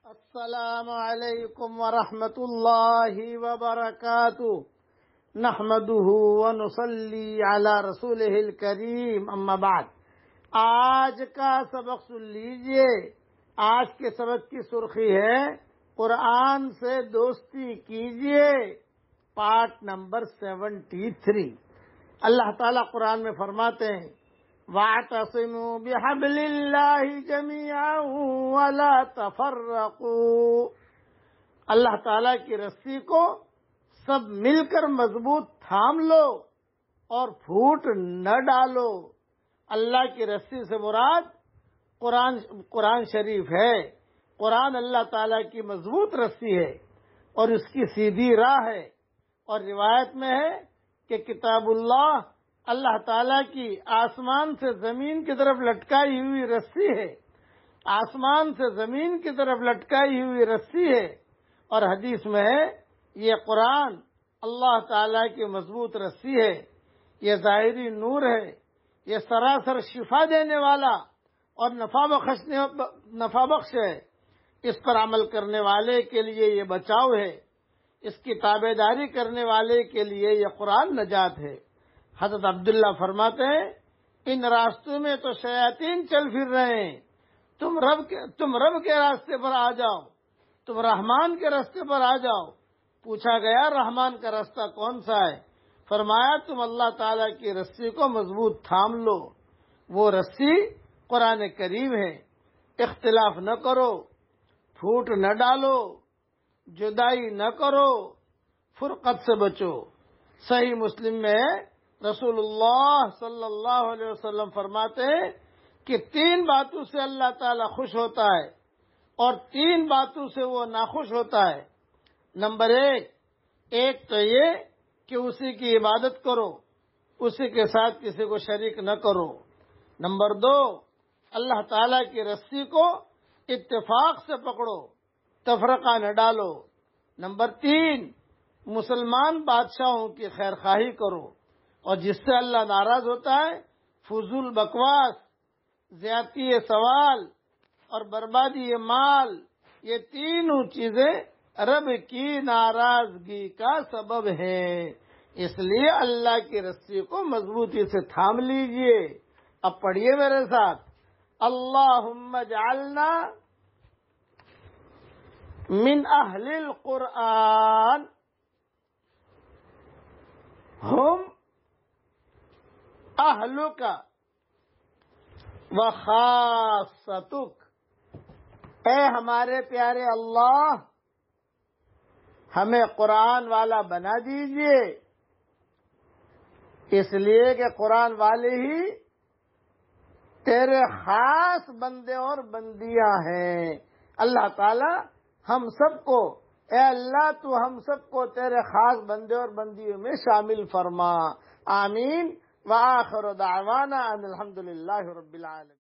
السلام علیکم ورحمۃ اللہ وبرکاتہ نحمده ونصلی علی رسولہ الکریم اما بعد۔ آج کا سبق سن لیجئے۔ آج کے سبق کی سرخی ہے قرآن سے دوستی کیجئے، پارٹ نمبر 73۔ اللہ تعالیٰ قرآن میں فرماتے ہیں وَاعْتَصِمُوا بِحَبْلِ اللَّهِ جَمِيعًا وَلَا تَفَرَّقُوا۔ اللہ تعالیٰ کی رسی کو سب مل کر مضبوط تھام لو اور پھوٹ نہ ڈالو۔ اللہ کی رسی سے مراد قرآن شریف ہے۔ قرآن اللہ تعالیٰ کی مضبوط رسی ہے اور اس کی سیدھی راہ ہے، اور روایت میں ہے کہ کتاب اللہ تعالیٰ کی آسمان سے زمین کی طرف لٹکائی ہوئی رسی ہے، آسمان سے زمین کی طرف لٹکائی ہوئی رسی ہے، اور حدیث میں ہے یہ قرآن اللہ تعالیٰ کی مضبوط رسی ہے، یہ ظاہری نور ہے، یہ سراسر شفا دینے والا اور نفع بخش ہے۔ اس پر عمل کرنے والے کے لیے یہ بچاؤ ہے، اس کی تابع داری کرنے والے کے لیے یہ قرآن نجات ہے۔ حضرت عبداللہ فرماتے ہیں ان راستوں میں تو شیاطین چل پھر رہے ہیں، تم رب کے راستے پر آ جاؤ، تم رحمان کے راستے پر آ جاؤ۔ پوچھا گیا رحمان کا راستہ کون سا ہے؟ فرمایا تم اللہ تعالیٰ کی رسی کو مضبوط تھام لو، وہ رسی قرآن کریم ہے۔ اختلاف نہ کرو، پھوٹ نہ ڈالو، جدائی نہ کرو، فرقت سے بچو۔ صحیح مسلم میں رسول اللہ صلی اللہ علیہ وسلم فرماتے ہیں کہ 3 باتوں سے اللہ تعالیٰ خوش ہوتا ہے اور 3 باتوں سے وہ ناخوش ہوتا ہے۔ نمبر 1 تو یہ کہ اسی کی عبادت کرو، اسی کے ساتھ کسی کو شریک نہ کرو۔ نمبر 2 اللہ تعالیٰ کی رسی کو اتفاق سے پکڑو، تفرقہ نہ ڈالو۔ نمبر 3 مسلمان بادشاہوں کی خیر خواہی کرو، اور جس سے اللہ ناراض ہوتا ہے فضول بکواس، زیادتی سوال اور بربادی مال، یہ تینوں چیزیں رب کی ناراضگی کا سبب ہیں۔ اس لیے اللہ کی رسی کو مضبوطی سے تھام لیجئے۔ اب پڑھیے میرے ساتھ اللہم اجعلنا من اہل القرآن ہم اہلک وخاصتک۔ اے ہمارے پیارے اللہ، ہمیں قرآن والا بنا دیجئے، اس لیے کہ قرآن والے ہی تیرے خاص بندے اور بندیاں ہیں۔ اللہ تعالی ہم سب کو، اے اللہ تو ہم سب کو تیرے خاص بندے اور بندیوں میں شامل فرما۔ آمین۔ وآخر دعوانا ان الحمد للہ رب العالمین۔